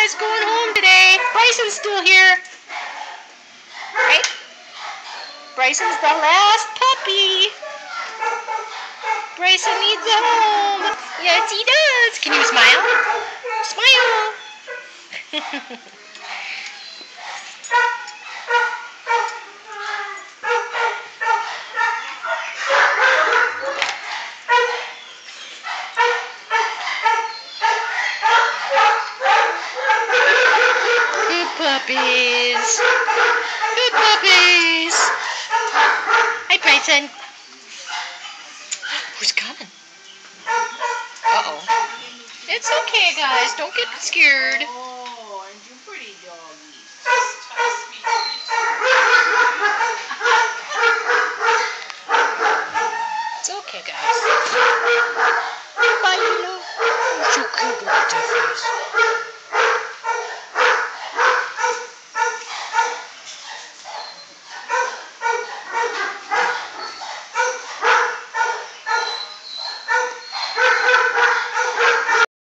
guys going home today. Bryson's still here. Right? Bryson's the last puppy. Bryson needs a home. Yes, he does. Can you smile? Smile. Good puppies. Good puppies. Hi, Bryson. Who's coming? Uh-oh. It's okay, guys. Don't get scared.